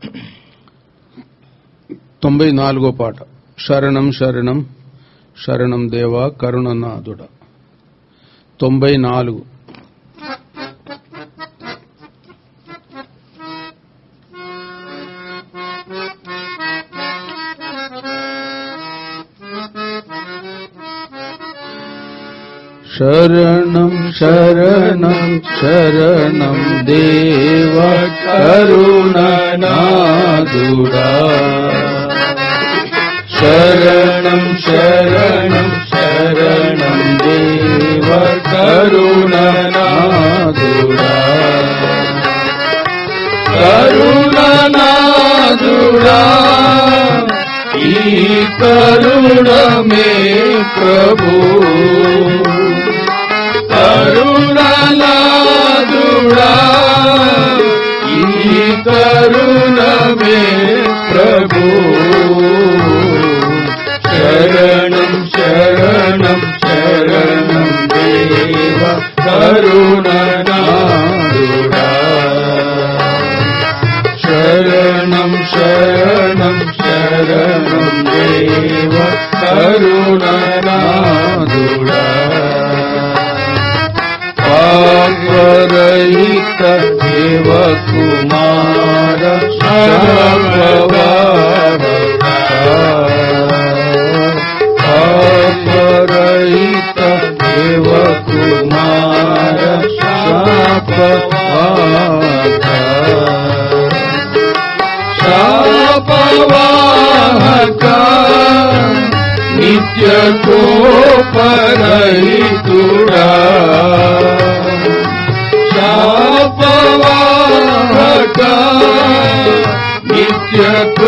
94వ పాట. శరణం శరణం శరణం దేవా కరుణనాథుడా. 94. శరణం శరణం శరణం దేవ కరుణనాథుడా. శరణం శరణం శరణం దేవ కరుణనాథుడా. కరుణనాథుడా ఈ కరుణమే ప్రభు. కరుణనాథుడా ఈ కరుణమే ప్రభు. శరణం శరణం శరణం దేవ కరుణనాథుడా. శరణం శరణం శరణం దేవ కరుణనాథుడా. పాపరహిత దేవ కుమార పాపరహిత దేవ కుమార శాపవాహక నిత్య కోపరహితుడా. శాపవాహక నిత్య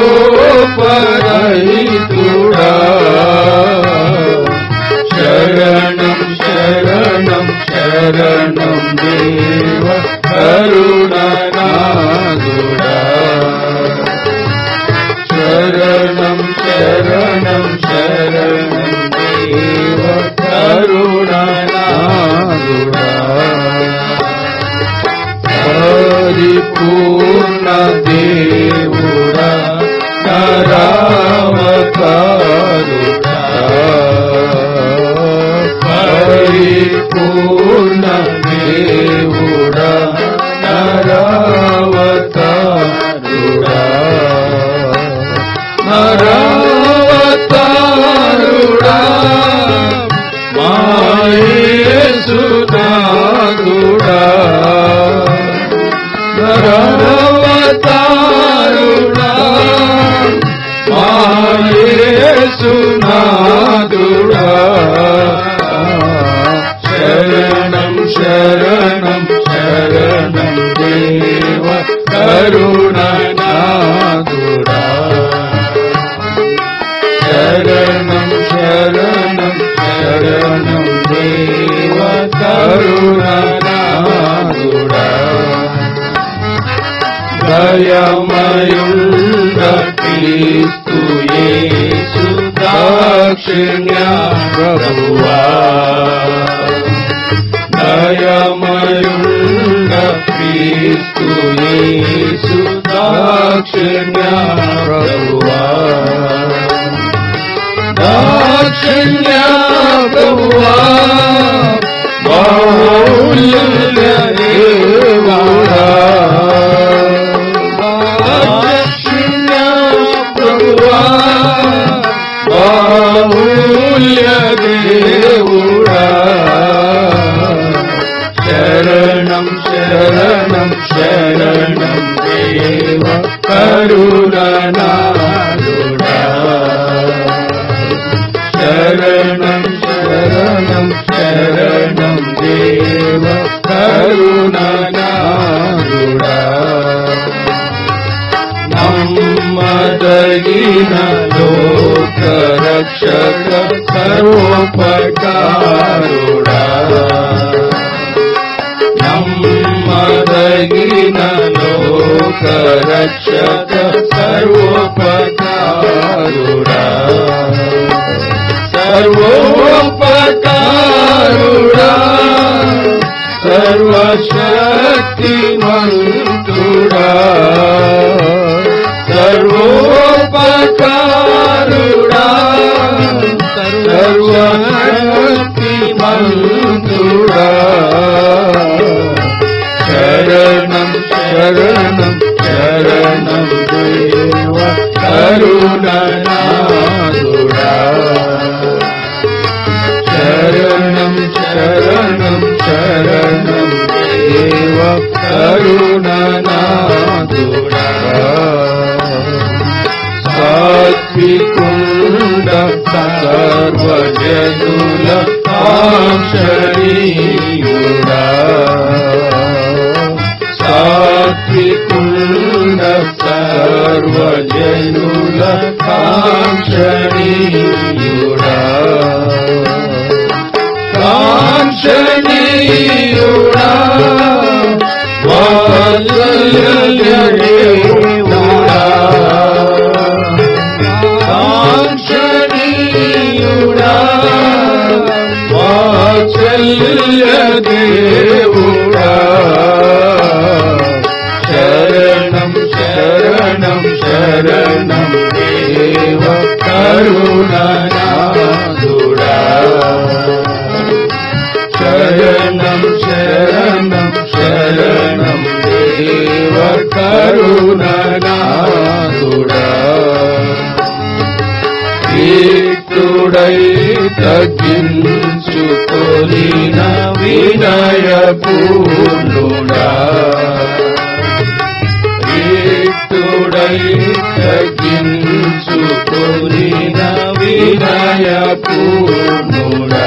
కోపరహితుడా. శరణం శరణం శరణం దేవ కరుణనాథుడా. శరణం శరణం శరణం దేవ కరుణనాథుడా. పరిపూర్ణ దేవుడా నరావతారుడా. పరిపూర్ణ దేవుడా నరావతారుడా. నరావతారుడా మా యేసునాథుడా. నరావతారుడా మా యేసునాథుడా. శరణం శరణం శరణం దేవ కరుణనాథుడా. శరణం శరణం శరణం దేవ కరుణనాథుడా. దయమయుండ క్రీస్తు యేసు దాక్షిణ్య ప్రభువా. దయమయుండ క్రీస్తు యేసు దాక్షిణ్య ప్రభువా. దాక్షిణ్య ప్రభువా బాహుల్య దేవుడా. దాక్షిణ్య ప్రభువా బాహుల్య దేవుడా. శరణం శరణం శరణం దేవ కరుణనాథుడా. శరణం శరణం శరణం దేవ కరుణనాథుడా. నమ్మదగిన లోకరక్షక సర్వోపకారుడా. నమ్మదగిన లోకరక్షక సర్వోపకారుడా. సర్వోపకారుడా సర్వశక్తిమంతుడా. శరణం శరణం శరణం దేవ కరుణనాథుడా శరణం శరణం శరణం దేవ కరుణనాథుడా సాత్వికుండ సర్వజనుల కాంక్షణీయుడా సాత్వికుండ సర్వజనుల కాంక్షణీయుడా కాంక్షణీయుడా వాత్సల్యదేవుడా కాంక్షణీయుడా వాత్సల్యదేవుడా శరణం శరణం శరణం దేవ కరుణనాథుడా శరణం శరణం శరణం దేవ కరుణనాథుడా ఏతుడై తగ్గించుకొనిన వినయపూర్ణుడా ఏతుడై తగ్గించుకొనిన వినయపూర్ణుడా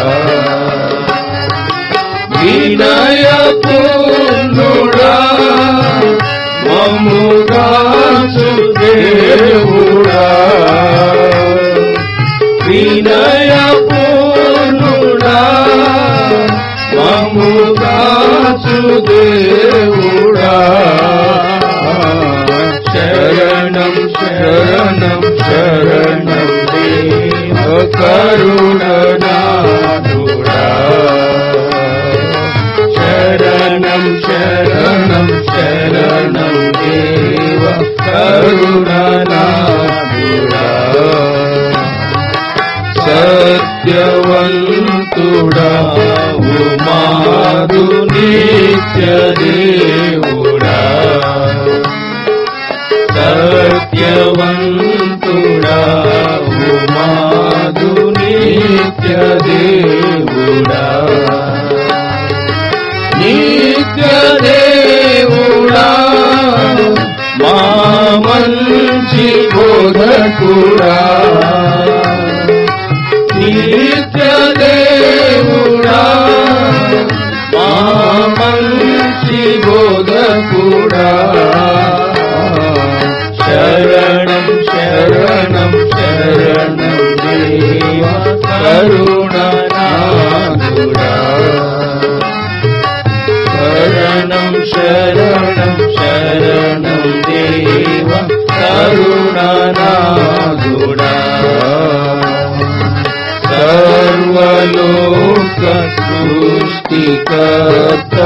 వినయపూర్ణుడా మమ్ముగాచు దేవుడా వినయపూర్ణుడా మమ్ముగాచు దేవుడా శరణం శరణం శరణం దేవ కరుణనాథుడా శరణం శరణం శరణం దేవ కరుణనాథుడా సత్యవంతుడా ఉమాదు నిత్య దేవుడా సత్యవంతుడా ఉమాదు నిత్య దేవుడా నిత్య దేవుడా మా మంచి బోధకుడా నిత్య దేవుడా మా మంచి బోధకుడా శరణం శరణం శరణం దేవ కరుణనాథుడా శరణం శరణం శరణం దేవ కరుణనాథుడా సర్వలోక సృష్టికర్త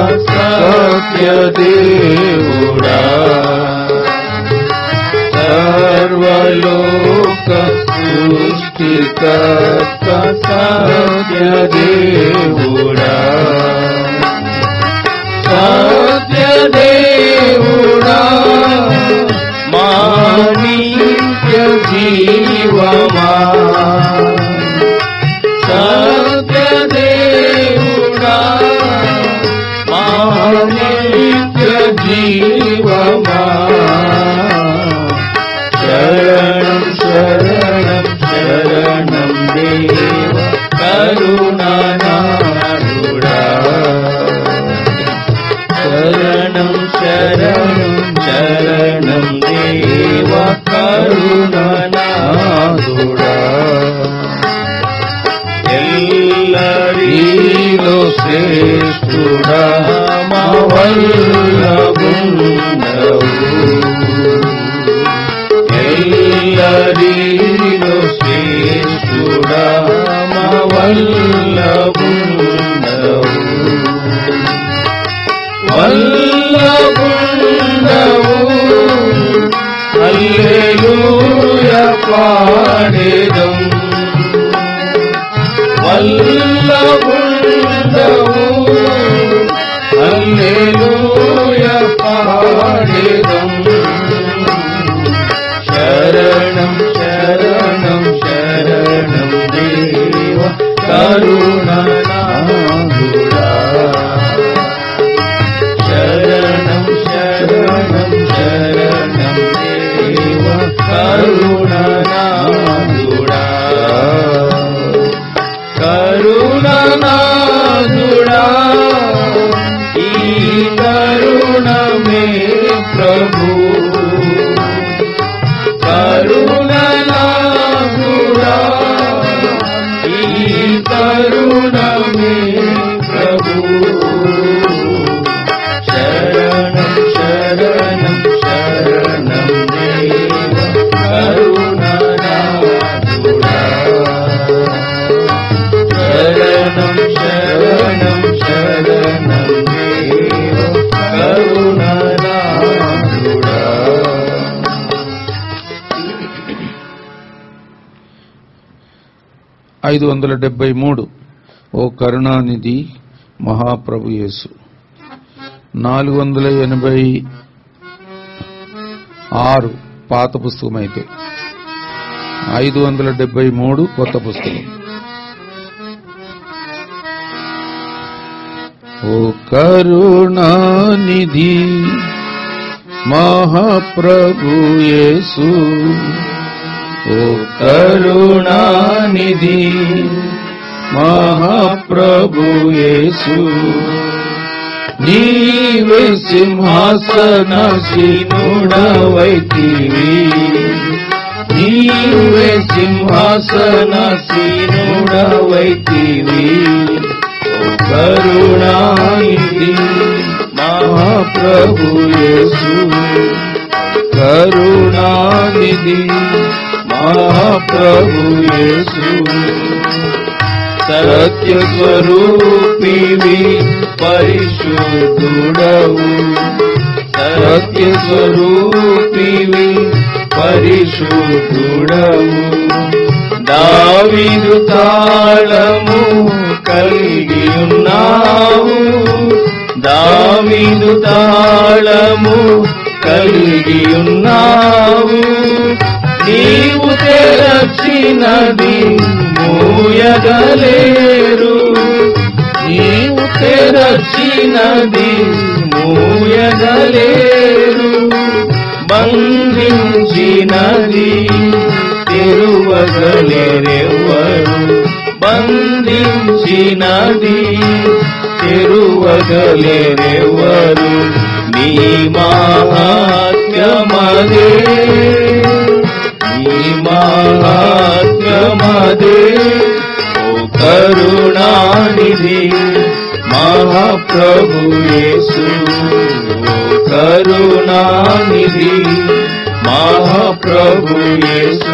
సత్యదేవుడా సర్వలోక సృష్టికర్త సత్యదేవుడా సత్యదేవుడా మా నిత్య జీవమా సత్యదేవుడా మా నిత్య జీవమా శరణం శరణం శరణం దేవ కరుణనాథుడా శరణం శరణం శరణం దేవ కరుణనాథుడా ఎల్లరిలో శ్రేష్ఠుడా మా వల్లభుండవు ఎల్లరిలో శ్రేష్ఠుడా మా వల్లభుండవు వల్లభుండవు హల్లెలూయా పాడెదం వల్లభుండవు హల్లెలూయా 573 ఓ కరుణానిధి మహాప్రభు యేసు. 486 పాత పుస్తకం అయితే, 573 కొత్త పుస్తకం. ఓ కరుణానిధి మహాప్రభు యేసు, ఓ కరుణానిధి మహాప్రభు యేసు, నీవే సింహాసనాసీనుడవైతివి, నీవే సింహాసనాసీనుడవైతివి. ఓ కరుణానిధి మహాప్రభు యేసు, కరుణానిధి మహాప్రభు యేసు, సత్య స్వరూపివి పరిశుద్ధుడవు, సత్య స్వరూపివి పరిశుద్ధుడవు. దావీదు తాళము కలిగి ఉన్నావు, దావీదు తాళము కలిగి ఉన్నావు. నీవు తెరచినది మూయగలేరు, నీవు తెరచినది మూయగలేరు. బంధించినది తెరువగలేరెవ్వరు, బంధించినది తెరువగలేరెవ్వరు. నీ మహాత్మ్యమదే, నీ మహాత్మ్యమదే. ఓ కరుణానిధి మహాప్రభు యేసు, ఓ కరుణానిధి మహాప్రభు యేసు.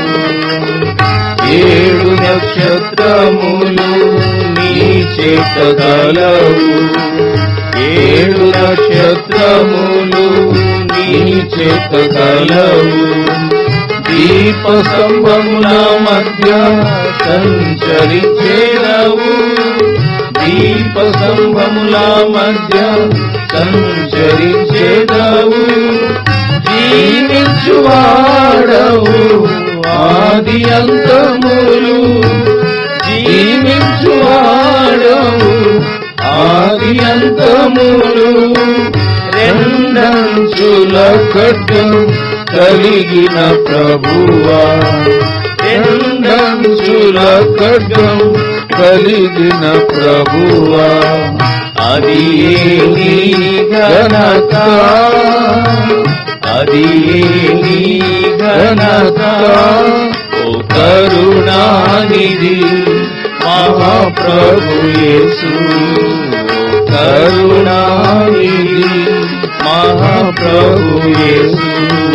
7 నక్షత్రములు నీ చేత గలవు, 7 నక్షత్రములు నీ చేత గలవు. దీపస్తంభముల మధ్య సంచరించేదవు, దీపస్తంభముల మధ్య సంచరించేదవు. జీవించువాడవు ఆది అంతములు, జీవించువాడవు ఆది అంతములు. రెండంచుల ఖడ్గం కలిగిన ప్రభువా, రెండంచుల ఖడ్గం కలిగిన ప్రభువా. అది నీ ఘనత, అది నీ ఘనత. ఓ కరుణానిధి మహాప్రభు యేసు, ఓ కరుణానిధి మహాప్రభు యేసు.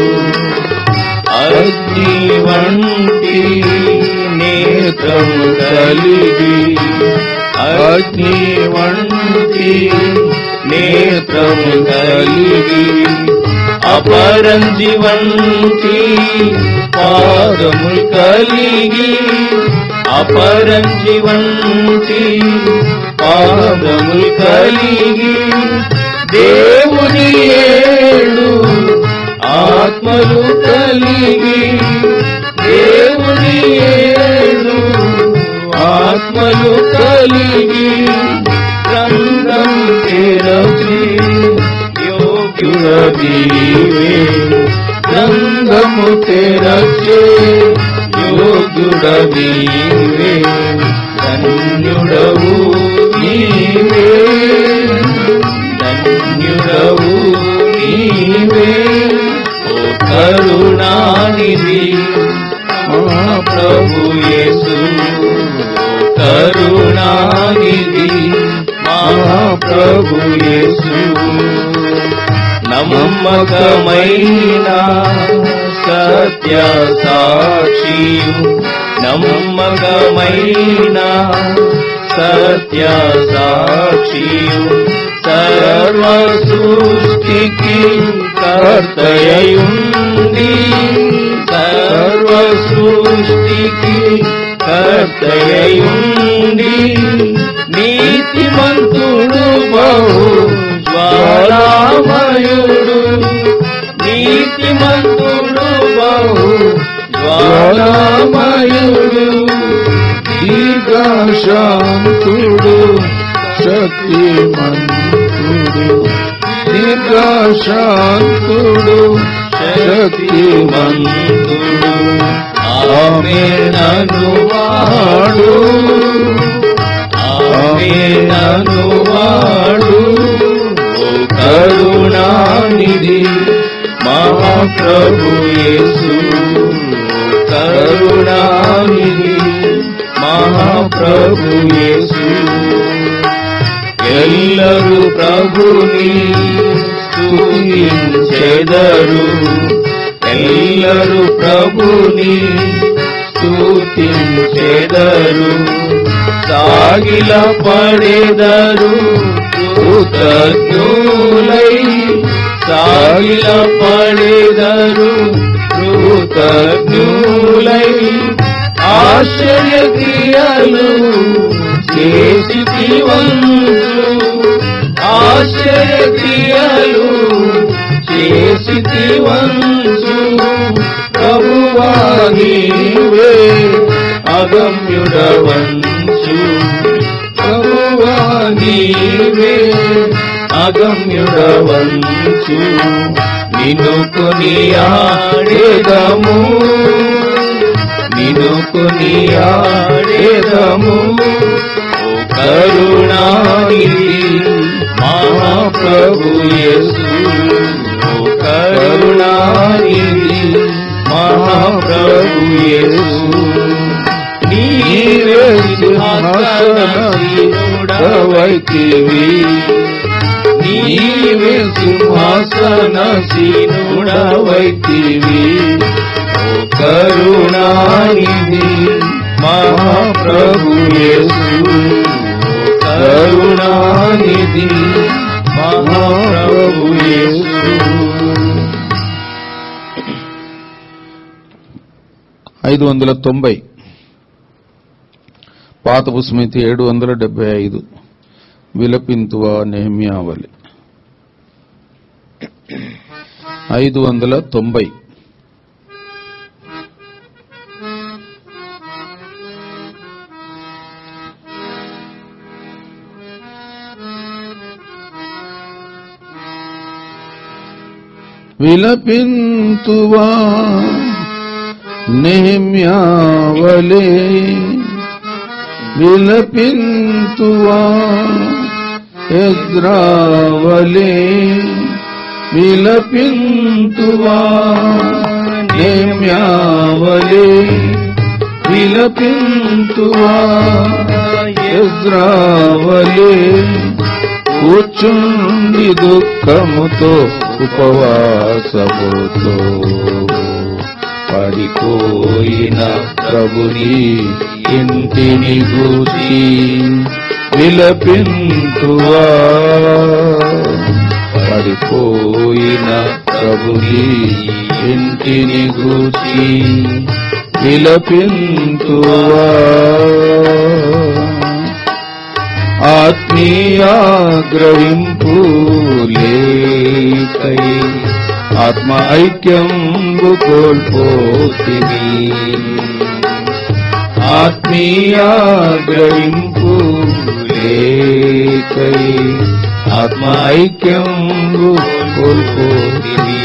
అగ్ని వంటి నేత్రము కలిగి, అగ్ని వంటి నేత్రము కలిగి, అపరంజి వంటి పాదములు కలిగి, అపరంజి వంటి పాదములు కలిగి. దేవుని 7 ఆత్మలు కలిగి, దేవుని 7 ఆత్మలు కలిగి. గ్రంథం తెరచి యోగ్యుడవీవే, గ్రంథము తెరచి యోగ్యుడవీవే. ధన్యుడవు నీవే, ధన్యుడవు నీవే. ఓ కరుణానిధి మహాప్రభు యేసు, ఓ కరుణానిధి మహాప్రభు యేసు. నమ్మకమైన సత్య సాక్షియు, నమ్మకమైన సత్య సాక్షియు, సర్వ సృష్టికి కర్తయుండి, సర్వ సృష్టికి కర్త దయయుండి నీతిమంతుడు బహు జ్వాలామయుడు నీతిమంతుడు బహు జ్వాలామయుడు దీర్ఘశాంతుడు శక్తిమంతుడు దీర్ఘశాంతుడు శక్తిమంతుడు ఆమేననువాడు ఆమేననువాడు ఓ కరుణానిధి మహాప్రభు యేసు కరుణానిధి మహాప్రభు యేసు ఎల్లరూ ప్రభుని స్తుతించెదరు ఎల్లరూ ప్రభుని స్తుతించెదరు సాగిల పడెదరు కృతజ్ఞులై సాగిల పడెదరు కృతజ్ఞులై ఆశ్చర్యక్రియలు చేసితివంచు ఆశ్చర్యక్రియలు చేసితివంచు ప్రభువా నీవే అగమ్యుడవంచు ప్రభువా నీవే అగమ్యుడవంచు నిన్ను కొనియాడెదము నిన్ను కొనియాడెదము ఓ కరుణానిధి మహాప్రభు యేసు ఓ కరుణానిధి మహాప్రభు యేసు నీవే సింహాసనసీనుడవైతివి నీవే సింహాసనసీనుడవైతివి ఓ కరుణానిధి మహాప్రభు యేసు ఓ కరుణానిధి మహాప్రభు యేసు 590 పాతపు స్మృతి 775 విలపింతువా నెహెమ్యా వలె 590 విలపింతువా నెహెమ్యా వలె విలపింతువా ఎజ్రా వలె విలపింతువా నెహెమ్యా వలె విలపింతువా ఎజ్రా వలె కూర్చుండి దుఃఖముతో ఉపవాసముతో పడిపోయిన ప్రభుని ఇంటిని గూర్చి విలపింతువా పడిపోయిన ప్రభుని ఇంటిని గూర్చి విలపింతువా ఆత్మీయాగ్రహింపు లేకై ఆత్మ ఐక్యంబు కోల్పోతివి ఆత్మీయాగ్రహింపు లేకై ఆత్మ ఐక్యంబు కోల్పోతివి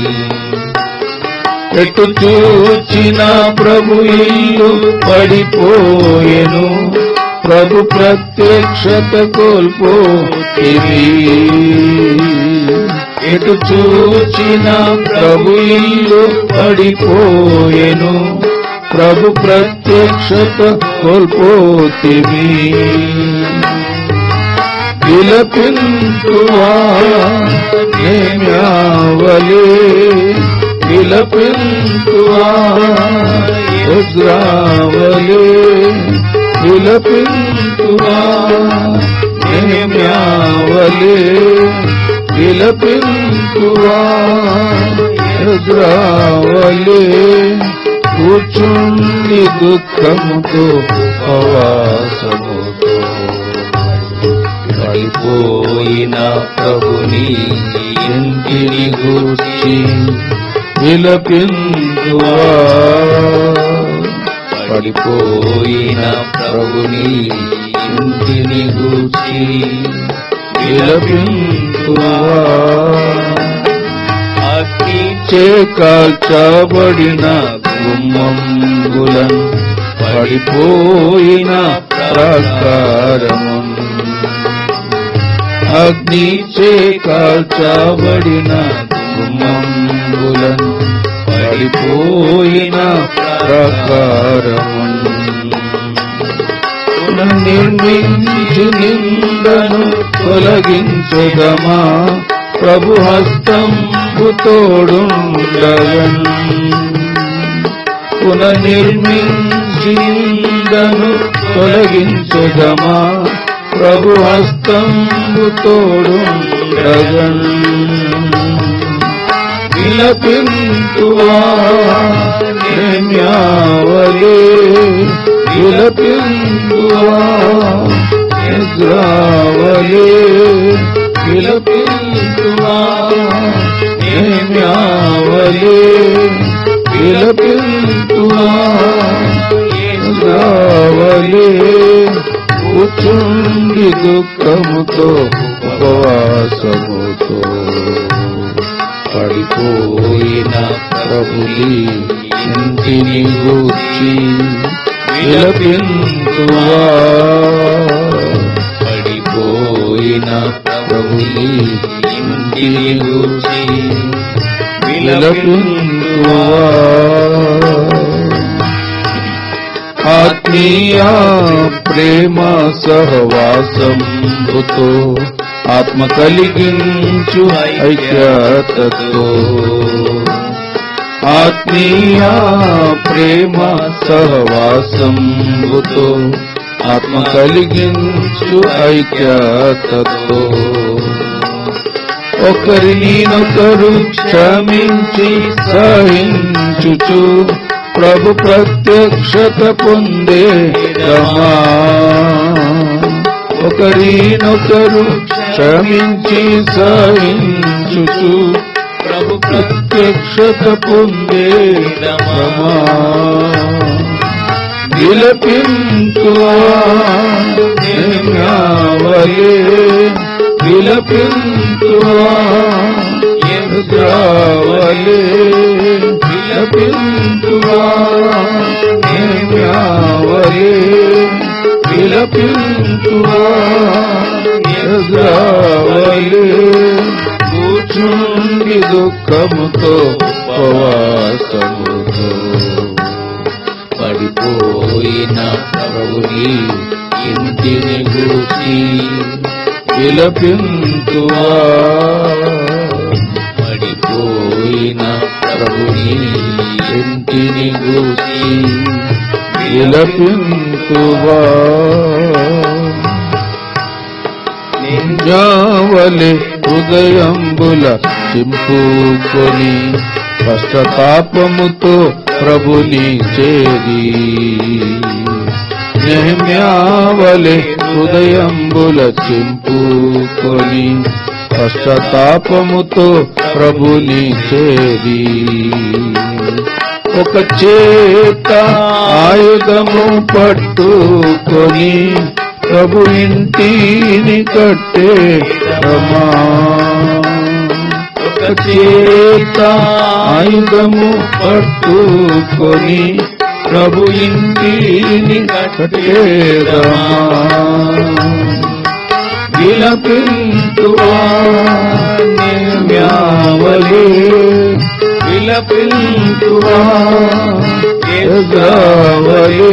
ఎటు చూచిన ప్రభు ఇల్లు పడిపోయెను ప్రభు ప్రత్యక్షత కోల్పోతివి ఎటు చూచిన ప్రభు ఇల్లు పడిపోయెను ప్రభు ప్రత్యక్షత కోల్పోతివి విలపింతువా నెహెమ్యా వలె విలపింతువా ఎజ్రా వలె విలపింతువా నెహెమ్యా వలె విలపింతువా ఎజ్రా వలె కూర్చుండి దుఃఖముతో ఉపవాసముతో పడిపోయిన ప్రభుని ఇంటిని గూర్చి విలపించువా పడిపోయిన ప్రభుని ఇంటిని గూర్చి విలపించువా అగ్ని కాల్చబడిన గుమ్మంబులను పడిపోయిన ప్రాకారమున్ అగ్ని కాల్చబడిన గుమ్మంబులను పడిపోయిన ప్రాకారమున్ నిర్మించి నిందను తొలగించదమా ప్రభు హస్తంబు తోడుండగన్ పునర్నిర్మించి నిందను తొలగించదమా ప్రభు హస్తంబు తోడుండగన్ విలపింతువా నెమ్యావలే విలపింతువా ఎజ్రావలే విలపింతువా నెమ్యావలే విలపింతువా ఎజ్రావలే కూర్చుండి దుఃఖముతో ఉపవాసముతో పడిపోయిన ప్రభుని ఇంటిని గూర్చి విలపింతువా పడిపోయిన ప్రభుని ఇంటిని గూర్చి విలపింతువా ఆత్మీయ ప్రేమ సహవాసంతో ఆత్మ కలిగించు ఐక్యతతో ఆత్మీయ ప్రేమ సహవాసంతో ఆత్మ కలిగించు ఐక్యతతో ఒకరినొకరు క్షమించి సహించుచు ప్రభు ప్రత్యక్షత పొందే రమా ఒకరినొకరు క్షమించి సహించుచు ప్రభు ప్రత్యక్షత పొందే రమా విలపింతువా నెమ్యావలే విలపింతువా ఎజ్రావలే విలపింతువా నెమ్యావలే విలపింతువా ఎజ్రావలే కూర్చుండి దుఃఖముతో ఉపవాసముతో పడిపోయిన ప్రభుని ఇంటిని గూర్చి విలపింతువా పడిపోయిన ప్రభుని ఇంటిని గూర్చి విలపింతువా నింజావలే హృదయంబుల చింపుకొని కష్టతాపముతో ప్రభుని చేరి నెహమ్యావలే హృదయంబుల చింపుకొని కష్టతాపముతో ప్రభుని చేరి ఒక చేత ఆయుధము పట్టుకొని ప్రభు ఇంటిని కట్టే రమా ఒక చేత ఆయుధము పట్టుకొని ప్రభు ఇంటిని కట్టే రమా విలపింతువా నెమ్యావలే విలపింతువా ఎజ్రావలే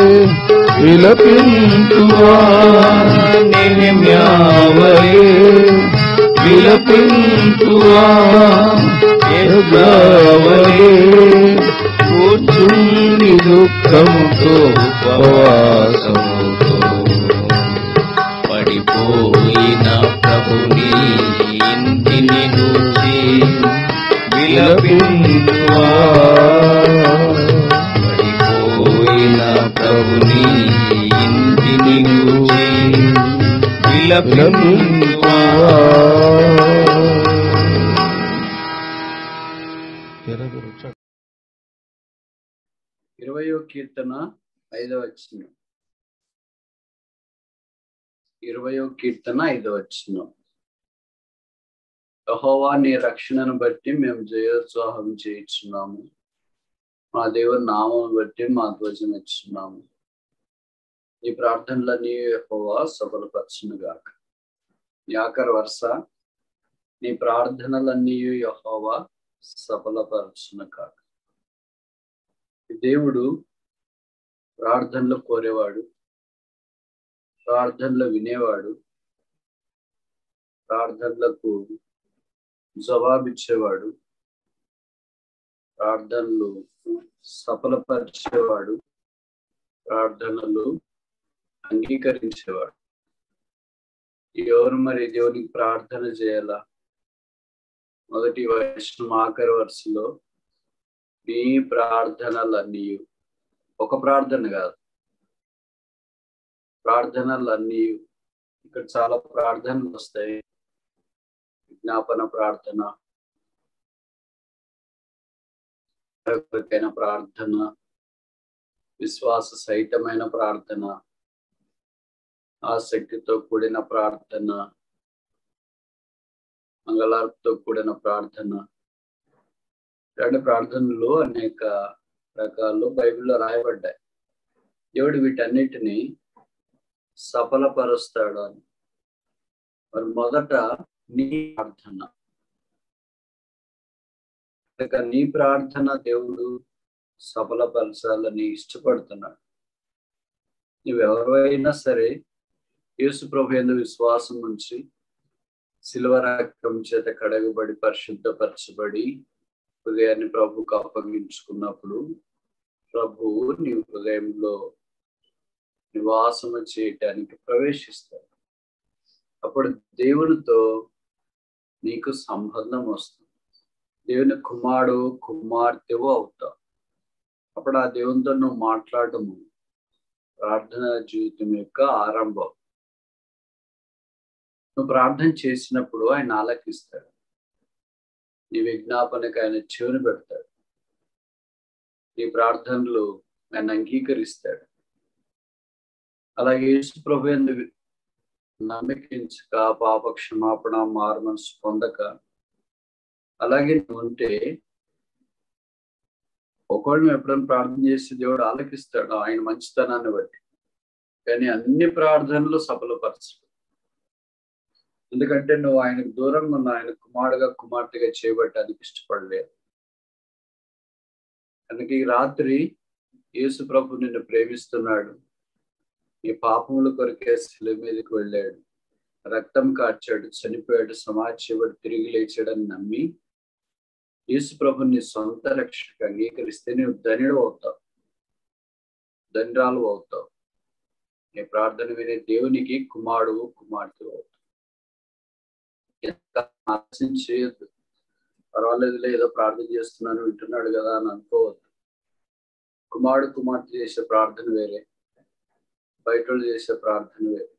విలపింతువా నెమ్యావలే విలపింతువా ఎజ్రావలే కూర్చుండి దుఃఖముతో ఉపవాసముతో పడిపోయిన ప్రభుని ఇంటిని గూర్చి విలపింతువా విలపింతువా. 20వ కీర్తన 5వ వచనం. 20వ కీర్తన 5వ వచనం. యెహోవా నీ రక్షణను బట్టి మేము జయోత్సాహం చేయించున్నాము. మా దేవుని నామం బట్టి మా ధ్వజం ఇస్తున్నాము. ఈ ప్రార్థనలన్నీ యెహోవా సఫలపరచును గాక. ఈ ఆఖరి వరుస, నీ ప్రార్థనలన్నీ యెహోవా సఫలపరచును గాక. దేవుడు ప్రార్థనలు కోరేవాడు, ప్రార్థనలు వినేవాడు, ప్రార్థనలకు జవాబిచ్చేవాడు, ప్రార్థనలు సఫలపరిచేవాడు, ప్రార్థనలు అంగీకరించేవాడు. ఎవరు మరి దేవునికి ప్రార్థన చేయాలా? మొదటి వచనం ఆఖరి వరుసలో నీ ప్రార్థనలన్నీ, ఒక ప్రార్థన కాదు, ప్రార్థనలన్నీ. ఇక్కడ చాలా ప్రార్థనలు వస్తాయి. విజ్ఞాపన ప్రార్థన, ప్రార్థన, విశ్వాస సహితమైన ప్రార్థన, ఆసక్తితో కూడిన ప్రార్థన, మంగళార్పుతో కూడిన ప్రార్థన. ఇలాంటి ప్రార్థనలు అనేక రకాలు బైబిల్లో రాయబడ్డాయి. దేవుడు వీటన్నిటిని సఫలపరుస్తాడు అని. మరి మొదట నీ ప్రార్థన, నీ ప్రార్థన దేవుడు సఫలపరచాలని ఇష్టపడుతున్నాడు. నువ్వెవరైనా సరే యేసు ప్రభు యందు విశ్వాసం ఉంచి శిలువ రక్తం చేత కడగబడి పరిశుద్ధపరచబడి హృదయాన్ని ప్రభుకు అప్పగించుకున్నప్పుడు ప్రభువు నీ హృదయంలో నివాసము చేయటానికి ప్రవేశిస్తాడు. అప్పుడు దేవునితో నీకు సంబంధం వస్తుంది. దేవుని కుమార్తెవు అవుతావు. అప్పుడు ఆ దేవునితో నువ్వు మాట్లాడము ప్రార్థన జీవితం యొక్క ఆరంభం. నువ్వు ప్రార్థన చేసినప్పుడు ఆయన ఆలకిస్తాడు. నీ విజ్ఞాపనకు ఆయన చెవిని పెడతాడు. నీ ప్రార్థనలు ఆయన అంగీకరిస్తాడు. అలాగే యేసు ప్రభు యందు నమ్మకించక, పాప క్షమాపణ, మారు మనసు పొందక అలాగే ఉంటే, ఒకవేళ నువ్వు ఎప్పుడైనా ప్రార్థన చేసి దేవుడు ఆలకిస్తాడు ఆయన మంచితనాన్ని బట్టి. కానీ అన్ని ప్రార్థనలు సఫలపరచడు. ఎందుకంటే నువ్వు ఆయనకు దూరంగా ఉన్న ఆయన కుమార్తెగా చేయబట్టడానికి ఇష్టపడలేదు. కనుక ఈ రాత్రి యేసు ప్రభు నిన్ను ప్రేమిస్తున్నాడు. నీ పాపముల కొరకే శిలువ మీదకి వెళ్ళాడు, రక్తం కార్చాడు, చనిపోయాడు, సమాధి చేయబడి తిరిగి లేచాడని నమ్మి యేసు ప్రభుని నీ సొంత రక్షకు అంగీకరిస్తే నువ్వు ధన్యుడు అవుతావు, ధన్యురాలు అవుతావు. నీ ప్రార్థన వినే దేవునికి కుమార్తె అవుతావు. ఎంత ఆశించేయద్దు. పర్వాలేదులే, ఏదో ప్రార్థన చేస్తున్నాను, వింటున్నాడు కదా అని అనుకోవద్దు. కుమార్తె చేసే ప్రార్థన వేరే, బయట చేసే ప్రార్థన వేరే.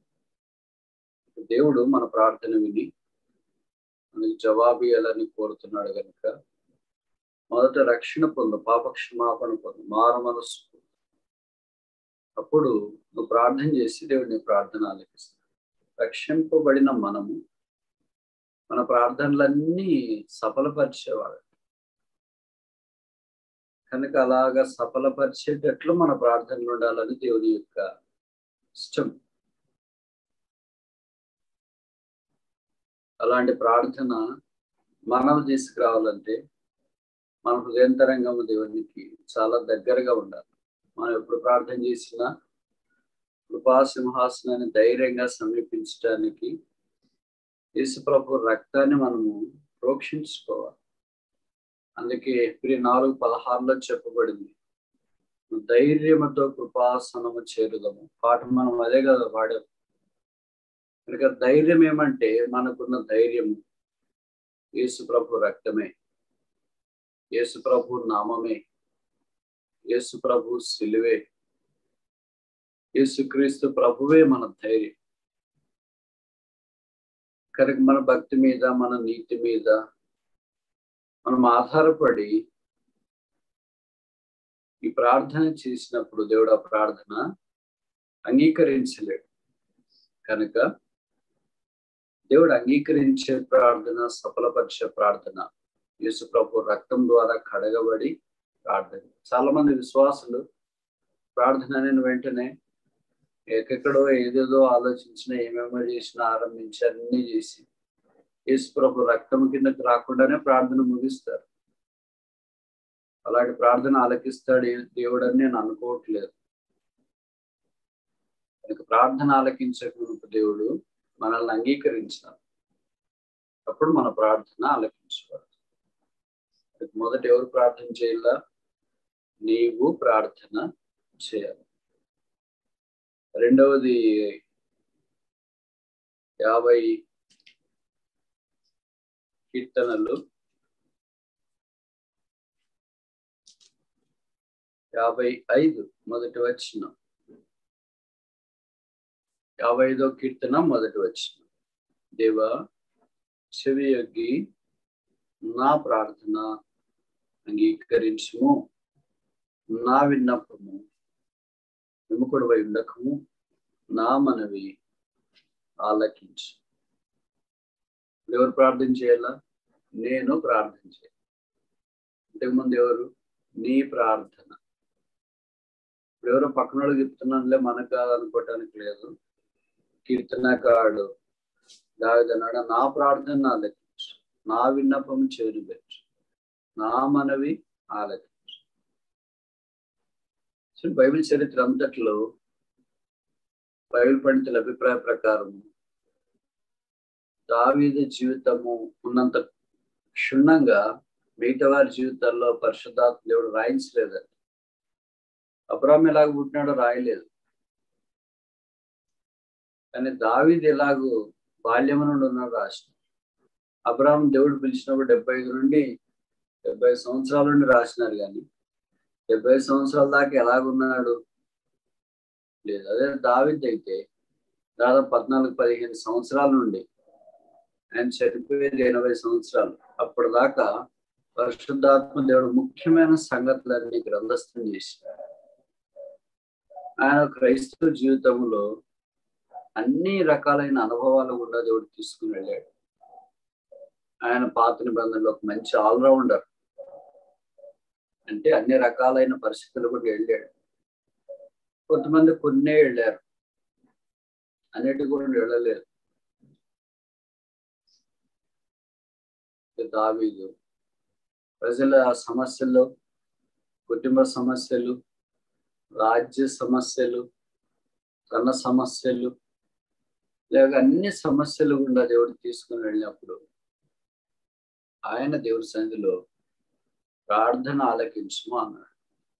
దేవుడు మన ప్రార్థన విని మనకి జవాబు ఇవ్వాలని కోరుతున్నాడు. కనుక మొదట రక్షణ పొందు, పాప క్షమాపణ పొందు, మారు మనస్సు. అప్పుడు నువ్వు ప్రార్థన చేసి దేవుడు నీ ప్రార్థన ఆలకిస్తాడు. రక్షింపబడిన మనము మన ప్రార్థనలన్నీ సఫలపరిచేవాడు. కనుక అలాగా సఫలపరిచేటట్లు మన ప్రార్థనలు ఉండాలని దేవుని యొక్క ఇష్టం. అలాంటి ప్రార్థన మనం తీసుకురావాలంటే మన హృదయంతరంగము దేవునికి చాలా దగ్గరగా ఉండాలి. మనం ఎప్పుడు ప్రార్థన చేసినా కృపా సింహాసనాన్ని ధైర్యంగా సమీపించడానికి యేసు ప్రభు రక్తాన్ని మనము ప్రోక్షించుకోవాలి. అందుకే Hebrews 4:16 చెప్పబడింది, ధైర్యముతో కృపాసనము చేరుదము. పాఠం మనం అదే కదా వాడాం. కనుక ధైర్యం ఏమంటే మనకున్న ధైర్యము యేసు ప్రభు రక్తమే, యేసు ప్రభు నామమే, యేసు ప్రభు సిలువే, యేసుక్రీస్తు ప్రభువే మన ధైర్యం. కనుక మన భక్తి మీద, మన నీతి మీద మనం ఆధారపడి ఈ ప్రార్థన చేసినప్పుడు దేవుడు ఆ ప్రార్థన అంగీకరించలేడు. కనుక దేవుడు అంగీకరించే ప్రార్థన, సఫలపరిచే ప్రార్థన యేసు ప్రభు రక్తం ద్వారా కడగబడి ప్రార్థన. చాలా మంది విశ్వాసులు ప్రార్థన నేను వెంటనే ఎక్కడో ఏదేదో ఆలోచించిన, ఏమేమో చేసిన, ఆరంభించి అన్ని చేసి యేసు ప్రభు రక్తం కిందకి రాకుండానే ప్రార్థన ముగిస్తారు. అలాంటి ప్రార్థన ఆలకిస్తాడు దేవుడు అని నేను అనుకోవట్లేదు. కనుక ప్రార్థన ఆలకించకుండా దేవుడు మనల్ని అంగీకరించాలి. అప్పుడు మన ప్రార్థన ఆలకించేవాడు. మొదట ఎవరు ప్రార్థన చేయాలా? నీవు ప్రార్థన చేయాలి. రెండవది 50 కీర్తనలు 55 మొదటి వచనం. 55వ కీర్తన మొదటి వచనం. దేవా, చెవియొగ్గి నా ప్రార్థన అంగీకరించుము, నా విన్నపము విముఖుడవై ఉండకము, నా మనవి ఆలకించు. ఎవరు ప్రార్థన చేయాలా? నేను ప్రార్థన చేయాలి. ఇంతకుముందు ఎవరు? నీ ప్రార్థన. ఇప్పుడు ఎవరో పక్కన వాళ్ళు చెప్తున్నానులే, మనకు కాదనుకోవటానికి లేదు. కీర్తనకారుడు దావీదు అన్నాడు, నా ప్రార్థన ఆలకించు, నా విన్నపం చెవిని పెట్టు, నా మనవి ఆలకించు. సో బైబిల్ చరిత్ర అంతట్లో బైబిల్ పండితుల అభిప్రాయ ప్రకారం దావీదు జీవితము ఉన్నంత క్షుణ్ణంగా మిగతా వారి జీవితాల్లో పరిశుద్ధాత్మ దేవుడు రాయించలేదండి. అబ్రాహాము ఎలాగ పుట్టినాడో రాయలేదు, కానీ దావీదు ఎలాగూ బాల్యము నుండి ఉన్నాడు రాసిన. అబ్రాహాము దేవుడు పిలిచినప్పుడు 75 నుండి 70 సంవత్సరాల నుండి రాసినారు, కానీ 70 సంవత్సరాల దాకా ఎలాగున్నాడు లేదు. అదే దావీదు అయితే దాదాపు 14-15 సంవత్సరాల నుండి, ఆయన చనిపోయేది 80 సంవత్సరాలు, అప్పటిదాకా పరిశుద్ధాత్మ దేవుడు ముఖ్యమైన సంగతులన్నీ గ్రంథస్థం చేశాడు. ఆయన క్రైస్తవ జీవితంలో అన్ని రకాలైన అనుభవాలు కూడా దేవుడు తీసుకుని వెళ్ళాడు. ఆయన పాత నిబంధనలో ఒక మంచి ఆల్రౌండర్, అంటే అన్ని రకాలైన పరిస్థితులు కూడా వెళ్ళాడు. కొంతమంది కొన్నే వెళ్ళారు, అన్నిటి కూడా వెళ్ళలేదు. దావీదు ప్రజల సమస్యలు, కుటుంబ సమస్యలు, రాజ్య సమస్యలు, తన సమస్యలు, లేక అన్ని సమస్యలు గుండా దేవుడు తీసుకుని వెళ్ళినప్పుడు ఆయన దేవుడి సన్నిధిలో ప్రార్థన ఆలకించుము అన్నాడు.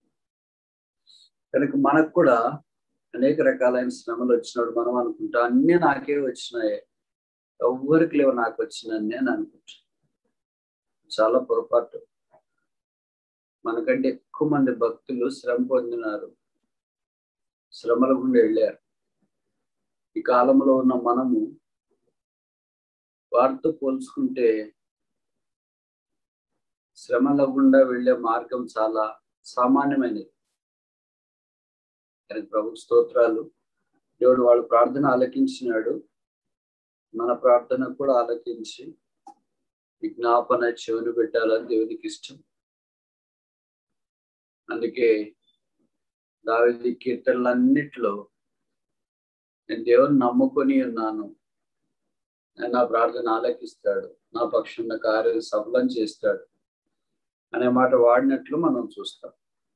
కనుక మనకు కూడా అనేక రకాలైన శ్రమలు వచ్చినప్పుడు మనం అనుకుంటాం, అన్నీ నాకే వచ్చినాయే, ఎవ్వరికి లేవు నాకు వచ్చినన్ని అని అనుకుంటాం. చాలా పొరపాటు. మనకంటే ఎక్కువ మంది భక్తులు శ్రమ పొందినారు, శ్రమల గుండా వెళ్ళారు. ఈ కాలంలో ఉన్న మనము వారితో పోల్చుకుంటే శ్రమల గుండా వెళ్ళే మార్గం చాలా సామాన్యమైనది. కానీ ప్రభు స్తోత్రాలు, దేవుడు వాళ్ళ ప్రార్థన ఆలకించినాడు. మన ప్రార్థన కూడా ఆలకించి విజ్ఞాపన చెవిని పెట్టాలని దేవునికి ఇష్టం. అందుకే దావీదు కీర్తనలన్నిట్లో నేను దేవుని నమ్ముకొని ఉన్నాను, ఆయన నా ప్రార్థన ఆలకిస్తాడు, నా పక్షంలో కార్యం సఫలం చేస్తాడు అనే మాట వాడినట్లు మనం చూస్తాం.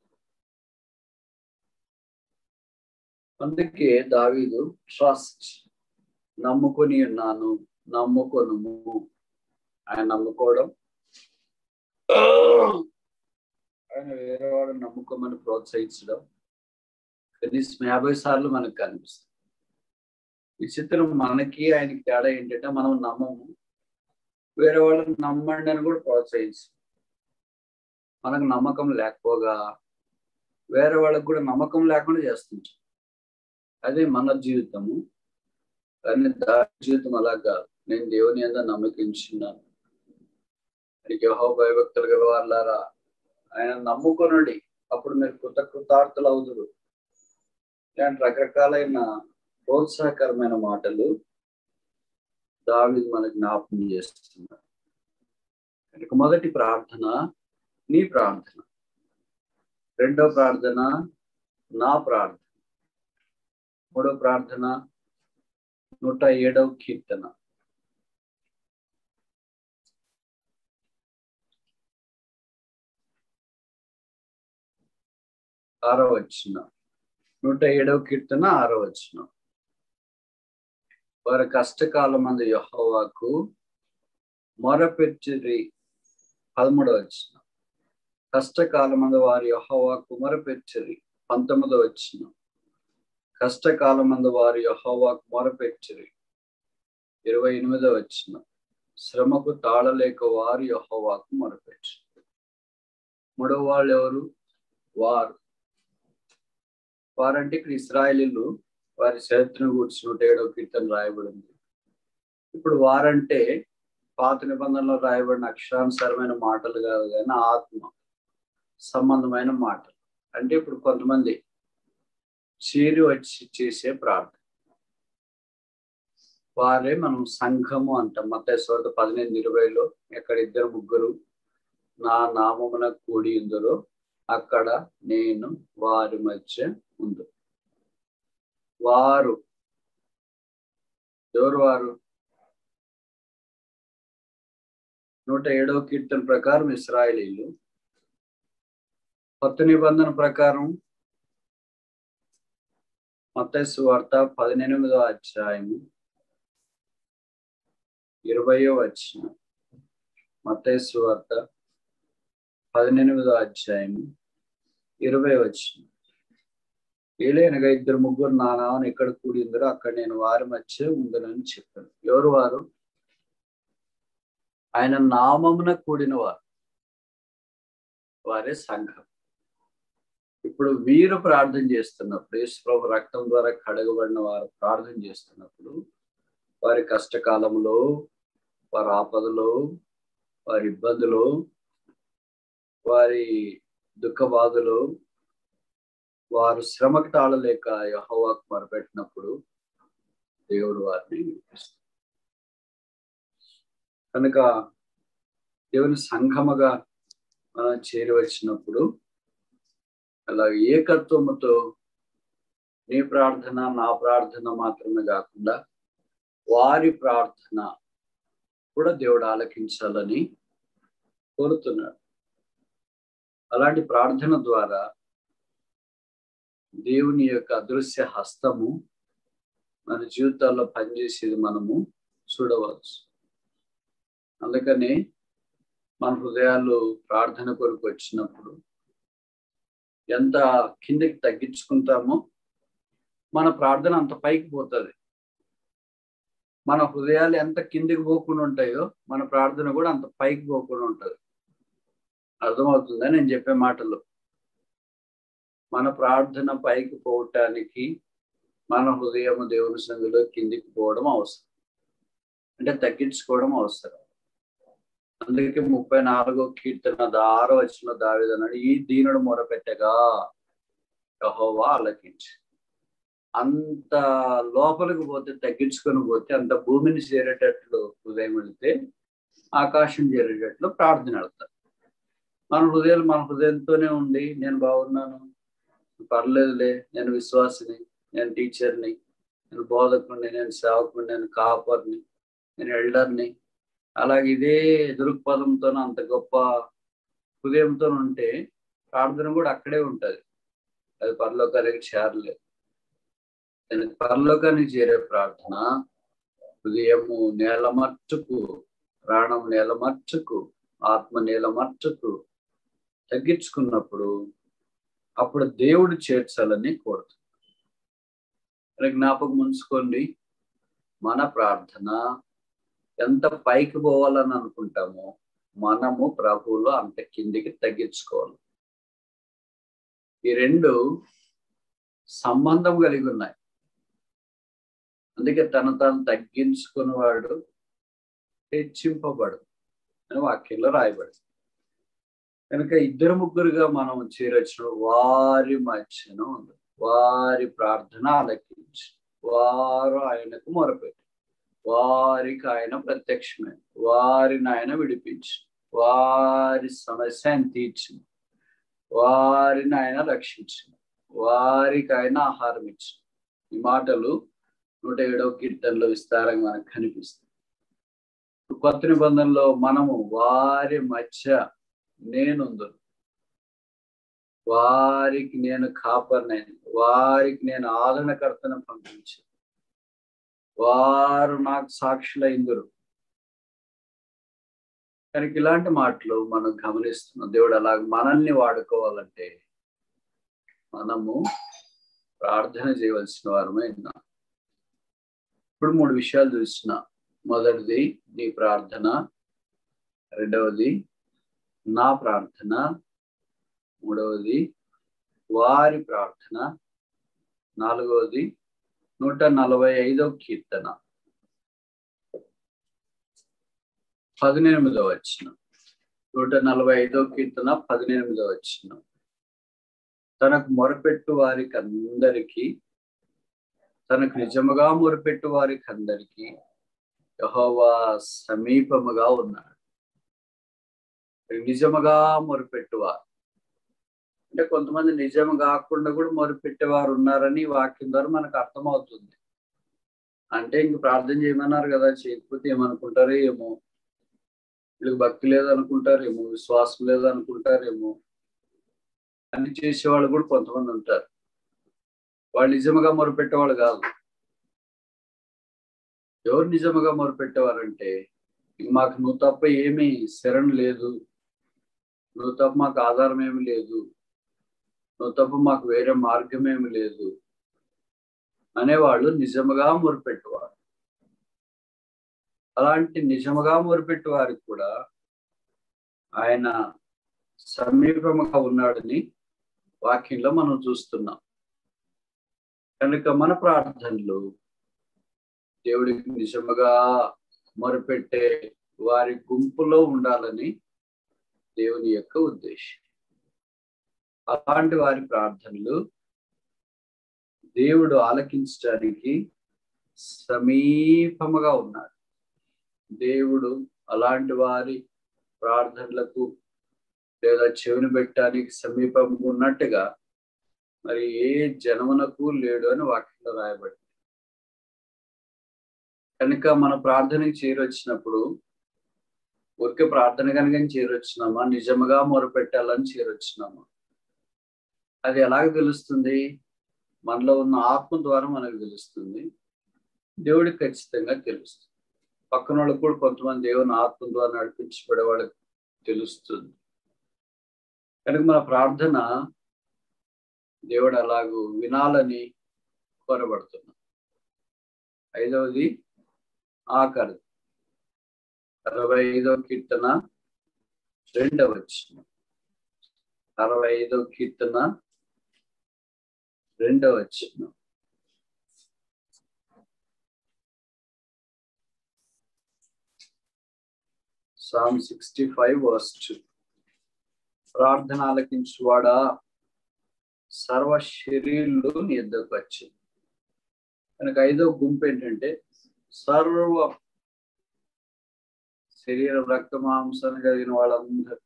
అందుకే దావీదు ట్రస్ట్, నమ్ముకొని ఉన్నాను, నమ్ముకొనుము. ఆయన నమ్ముకోవడం, ఆయన వేరే వాడు నమ్ముకోమని ప్రోత్సహించడం కనీసం 50 సార్లు మనకు కనిపిస్తుంది. విచిత్రం, మనకి ఆయనకి తేడా ఏంటంటే మనం నమ్మము, వేరే వాళ్ళని నమ్మండి అని కూడా ప్రోత్సహించు. మనకు నమ్మకం లేకపోగా వేరే వాళ్ళకి కూడా నమ్మకం లేకుండా చేస్తుంటాం. అదే మన జీవితము. కానీ దాని జీవితం అలా కాదు. నేను దేవుని యందు నమ్మకించున్నాను. యెహోవా భయభక్తులు గల వారులారా, ఆయన నమ్ముకొనుడి, అప్పుడు మీరు కృతకృతార్థులు అవుదురు. ఇలాంటి రకరకాలైన ప్రోత్సాహకరమైన మాటలు దావీదు మనకు జ్ఞాపకం చేస్తున్నారు. కనుక మొదటి ప్రార్థన నీ ప్రార్థన, రెండో ప్రార్థన నా ప్రార్థన, మూడో ప్రార్థన 107వ కీర్తన. ఆరో వచనం, 107వ కీర్తన 6వ వచనం. వారి కష్టకాలమందు యెహోవాకు మొరపెట్టిరి. 13వ వచనం, కష్టకాలమందు వారి యెహోవాకు మొరపెట్టిరి. 19వ వచనం, కష్టకాలమందు వారి యెహోవాకు మొరపెట్టిరి. 28వ వచనం, శ్రమకు తాళలేక వారి యెహోవాకు మొరపెట్టిరి. మూడవ వాళ్ళు ఎవరు? వారంటే ఇక్కడ ఇశ్రాయేలీయులు, వారి చరిత్రను గురించి 107వ కీర్తన రాయబడింది. ఇప్పుడు వారంటే పాత నిబంధనలో రాయబడిన అక్షరానుసారమైన మాటలు కాదు, కానీ ఆత్మ సంబంధమైన మాటలు. అంటే ఇప్పుడు కొంతమంది చేరి వచ్చి చేసే ప్రార్థన, వారే మనం సంఘము అంటాం. మత్తయి సువార్త 15:20లో ఎక్కడ 2-3 నా నామమున కూడి ఉందరో అక్కడ నేను వారి మధ్య ఉంది. వారు ఎవరు? వారు 107వ కీర్తన ప్రకారం ఇశ్రాయేలీయులు. కొత్త నిబంధన ప్రకారం మత్తయి సువార్త 18వ అధ్యాయము 20వ వచనం. మత్తయి సువార్త 18వ అధ్యాయము 20వ వచనం. ఏలైనగా 2-3 నా నామమున ఎక్కడ కూడి ఉందరో అక్కడ నేను వారి మధ్య ఉందనని చెప్పాను. ఎవరు వారు? ఆయన నామమున కూడిన వారు, వారే సంఘం. ఇప్పుడు వీరు ప్రార్థన చేస్తున్నప్పుడు, యేసుప్రభు రక్తం ద్వారా కడగబడిన వారు ప్రార్థన చేస్తున్నప్పుడు, వారి కష్టకాలంలో, వారి ఆపదలో, వారి ఇబ్బందులు, వారి దుఃఖ బాధలు, వారు శ్రమకు తాళలేక యెహోవాకు మొరపెట్టినప్పుడు దేవుడు వారిని విడిపిస్తాడు. కనుక దేవుని సంఘముగా మనం చేరి వచ్చినప్పుడు అలా ఏకత్వముతో నీ ప్రార్థన నా ప్రార్థన మాత్రమే కాకుండా వారి ప్రార్థన కూడా దేవుడు ఆలకించాలని కోరుతున్నాడు. అలాంటి ప్రార్థన ద్వారా దేవుని యొక్క అదృశ్య హస్తము మన జీవితాల్లో పనిచేసేది మనము చూడవచ్చు. అందుకని మన హృదయాలు ప్రార్థన కొరకు వచ్చినప్పుడు ఎంత కిందకి తగ్గించుకుంటామో మన ప్రార్థన అంత పైకి పోతుంది. మన హృదయాలు ఎంత కిందికి పోకుండా ఉంటాయో మన ప్రార్థన కూడా అంత పైకి పోకుండా ఉంటుంది. అర్థమవుతుందా నేను చెప్పే మాటలు? మన ప్రార్థన పైకి పోవటానికి మన హృదయం దేవుని సన్నిధిలో కిందికి పోవడం అవసరం, అంటే తగ్గించుకోవడం అవసరం. అందుకే 34వ కీర్తన 6వ వచనంలో దావీదు అన్నాడు, ఈ దీనుడు మొరపెట్టగా యెహోవా ఆలకించు. అంత లోపలికి పోతే, తగ్గించుకొని పోతే, అంత భూమిని చేరేటట్లు హృదయం వెళితే ఆకాశం చేరేటట్లు ప్రార్థన వెళ్తారు. మన హృదయాలు మన హృదయంతోనే ఉండి నేను బాగున్నాను, పర్లేదులే, నేను విశ్వాసిని, నేను టీచర్ని, నేను బోధకుడిని, నేను సేవకుడిని, నేను కాపర్ని, నేను ఎల్డర్ని, అలాగే ఇదే దృక్పథంతో అంత గొప్ప హృదయంతో ఉంటే ప్రార్థన కూడా అక్కడే ఉంటుంది. అది పరలోకానికి చేరలేదు. పరలోకానికి చేరే ప్రార్థన హృదయము నేలమట్టుకు, ప్రాణం నేలమట్టుకు, ఆత్మ నేలమట్టుకు తగ్గించుకున్నప్పుడు అప్పుడు దేవుడు చేర్చాలని కోరుతున్నాడు. జ్ఞాపకం ఉంచుకోండి, మన ప్రార్థన ఎంత పైకి పోవాలని అనుకుంటామో మనము ప్రభువులో అంత కిందికి తగ్గించుకోవాలి. ఈ రెండు సంబంధం కలిగి ఉన్నాయి. అందుకే తను తాను తగ్గించుకున్నవాడు హెచ్చింపబడు అని వాక్యంలో రాయబడి. కనుక ఇద్దరు ముగ్గురుగా మనం చేరొచ్చిన వారి మధ్యన ఉంది. వారి ప్రార్థన ఆలకించి వారు ఆయనకు మొరపెట్టి వారికి ఆయన ప్రత్యక్షమైన వారిని ఆయన విడిపించి వారి సమస్యను తీర్చింది, వారిని ఆయన రక్షించింది, వారికి ఆయన ఆహారం ఇచ్చింది. ఈ మాటలు 107వ కీర్తనలో విస్తారంగా మనకు కనిపిస్తుంది. కొత్త నిబంధనలో మనము వారి మధ్య నేనుందును, వారికి నేను కాపర్నైన, వారికి నేను ఆదరణకర్తను పంపించాను, వారు నాకు సాక్షులైందురు. కనుక ఇలాంటి మాటలు మనం గమనిస్తున్నాం. దేవుడు అలా మనల్ని వాడుకోవాలంటే మనము ప్రార్థన చేయవలసిన వారమే ఉన్నాం. ఇప్పుడు 3 విషయాలు చూస్తున్నా. మొదటిది నీ ప్రార్థన, రెండవది నా ప్రార్థన, మూడవది వారి ప్రార్థన, నాలుగవది 145వ కీర్తన 18వ వచనం. 145వ కీర్తన 18వ వచనం. తనకు మొరపెట్టు వారికి అందరికీ, తనకు నిజముగా మొరపెట్టు వారికి అందరికీ యెహోవా సమీపముగా ఉన్నాడు. నిజముగా మొరపెట్టువారు అంటే కొంతమంది నిజం కాకుండా కూడా మొరపెట్టేవారు ఉన్నారని వాక్యం ద్వారా మనకు అర్థమవుతుంది. అంటే ఇంక ప్రార్థన చేయమన్నారు కదా, చేయకపోతే ఏమనుకుంటారో ఏమో, వీళ్ళకి భక్తి లేదనుకుంటారేమో, విశ్వాసం లేదనుకుంటారేమో, అన్ని చేసేవాళ్ళు కూడా కొంతమంది ఉంటారు. వాళ్ళు నిజముగా మొరపెట్టేవాళ్ళు కాదు. ఎవరు నిజముగా మొరపెట్టేవారంటే, మాకు నువ్వు తప్ప ఏమీ శరణ లేదు, నువ్వు తప్ప మాకు ఆధారం ఏమి లేదు, నువ్వు తప్ప మాకు వేరే మార్గం ఏమి లేదు అనేవాళ్ళు నిజముగా మొరపెట్టేవారు. అలాంటి నిజముగా మొరపెట్టు వారికి కూడా ఆయన సమీపముగా ఉన్నాడని వాక్యంలో మనం చూస్తున్నాం. కనుక మన ప్రార్థనలు దేవుడికి నిజముగా మొరపెట్టే వారి గుంపులో ఉండాలని దేవుని యొక్క ఉద్దేశం. అలాంటి వారి ప్రార్థనలు దేవుడు ఆలకించడానికి సమీపముగా ఉన్నాడు. దేవుడు అలాంటి వారి ప్రార్థనలకు లేదా చెవిని పెట్టడానికి సమీపంగా ఉన్నట్టుగా మరి ఏ జనమునకు లేడు అని వాక్యంలో రాయబడింది. కనుక మన ప్రార్థనకి చేరొచ్చినప్పుడు ఊరికే ప్రార్థన కనుక చేరొచ్చినామా, నిజముగా మొరపెట్టాలని చేరొచ్చినామా, అది ఎలాగ తెలుస్తుంది? మనలో ఉన్న ఆత్మ ద్వారా మనకు తెలుస్తుంది. దేవుడికి ఖచ్చితంగా తెలుస్తుంది. పక్కన వాళ్ళకు కూడా కొంతమంది దేవుని ఆత్మ ద్వారా నడిపించబడే వాళ్ళకి తెలుస్తుంది. కనుక మన ప్రార్థన దేవుడు అలాగూ వినాలని కోరబడుతున్నాం. 5వది ఆఖరి 65వ కీర్తన 2వ వచనం. 65వ కీర్తన 2వ వచనం. Psalm 65 verse 2. ప్రార్థన ఆలకించువాడా, సర్వ శరీరులు నీ యొద్దకు వచ్చి. కనుక 5వ గుంపు ఏంటంటే సర్వ శరీరం రక్త మాంసాన్ని కలిగిన వాళ్ళందరూ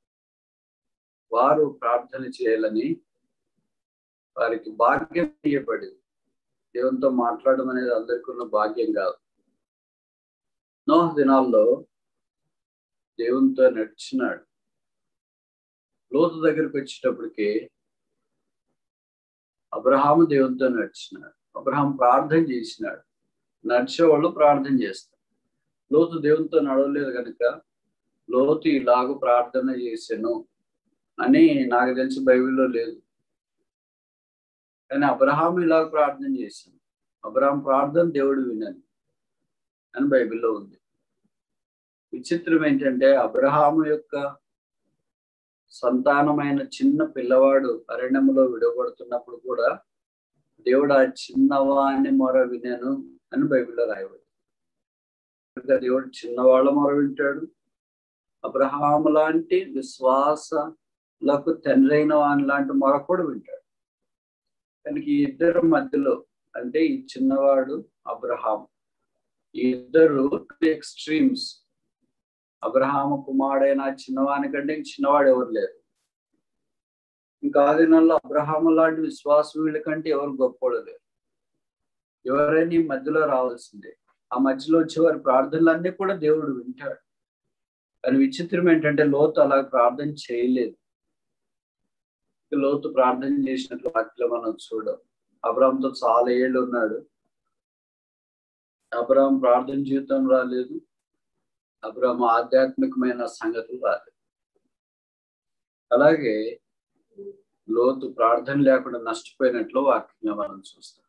వారు ప్రార్థన చేయాలని వారికి భాగ్యం ఇవ్వబడింది. దేవునితో మాట్లాడడం అనేది అందరికీ ఉన్న భాగ్యం కాదు. నోహ దినాల్లో దేవునితో నడిచినాడు. లోతు దగ్గరికి వచ్చేటప్పటికి అబ్రహాము దేవునితో నడిచినాడు. అబ్రహాం ప్రార్థన చేసినాడు. నడిచేవాళ్ళు ప్రార్థన చేస్తారు. లోతు దేవునితో నడవలేదు కనుక లోతు ఇలాగ ప్రార్థన చేశాను అని నాకు తెలిసి బైబిల్లో లేదు. కానీ అబ్రహాం ఇలాగ ప్రార్థన చేశాను, అబ్రహాం ప్రార్థన దేవుడు వినని అని బైబిల్లో ఉంది. విచిత్రం ఏంటంటే అబ్రహాము యొక్క సంతానమైన చిన్న పిల్లవాడు అరణ్యములో విడగొడుతున్నప్పుడు కూడా దేవుడు ఆ చిన్నవాణ్ణి మొర వినను అని బైబిల్లో రాయబడింది. దేవుడు చిన్నవాళ్ళ మొర వింటాడు. అబ్రహాము లాంటి విశ్వాసలకు తండ్రి అయిన వాని లాంటి మొర కూడా వింటాడు. కనుక ఈ ఇద్దరు మధ్యలో, అంటే ఈ చిన్నవాడు అబ్రహాం, ఈ ఇద్దరు ఎక్స్ట్రీమ్స్. అబ్రహాము కుమారుడైన చిన్నవాని కంటే చిన్నవాడు ఎవరు లేరు. ఇంకా ఆ దినాల్లో అబ్రహాము లాంటి విశ్వాసం వీళ్ళ కంటే ఎవరు గొప్పవాడు లేరు. ఎవరైనా ఈ మధ్యలో రావాల్సిందే. ఆ మధ్యలో వచ్చే వారి ప్రార్థనలన్నీ కూడా దేవుడు వింటాడు. కానీ విచిత్రం ఏంటంటే లోతు అలా ప్రార్థన చేయలేదు. లోతు ప్రార్థన చేసినట్లు వాటిలో మనం చూడం. అబ్రహాంతో చాలా ఏళ్ళు ఉన్నాడు. అబ్రహాం ప్రార్థన జీవితం రాలేదు. అబ్రహాం ఆధ్యాత్మికమైన సంగతులు రాలేదు. అలాగే లోతు ప్రార్థన లేకుండా నష్టపోయినట్లు వాక్యంగా మనం చూస్తాం.